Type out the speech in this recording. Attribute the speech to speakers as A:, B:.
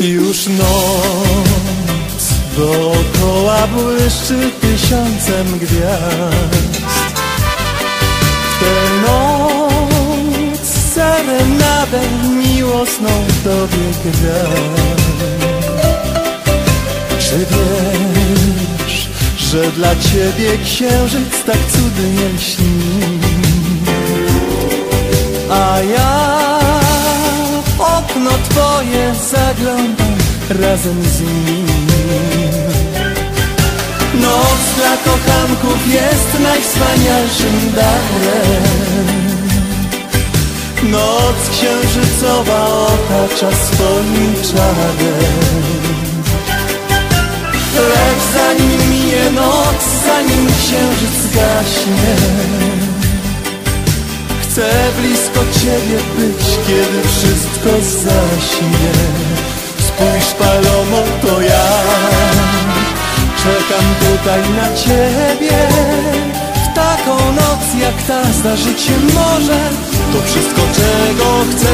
A: Już noc dookoła błyszczy tysiącem gwiazd. W tę noc serenadę miłosną Tobie gram. Czy wiesz, że dla Ciebie księżyc tak cudnie śni? A ja w okno Twoje zaglądam razem z nim. Noc dla kochanków jest najwspanialszym darem. Noc księżycowa otacza swoim czarem. Lecz zanim minie noc, zanim księżyc gaśnie, chcę blisko Ciebie być, kiedy wszystko zaśnie. Spójrz, Palomo, to ja czekam tutaj na Ciebie. W taką noc jak ta zdarzyć się może to wszystko, czego chcę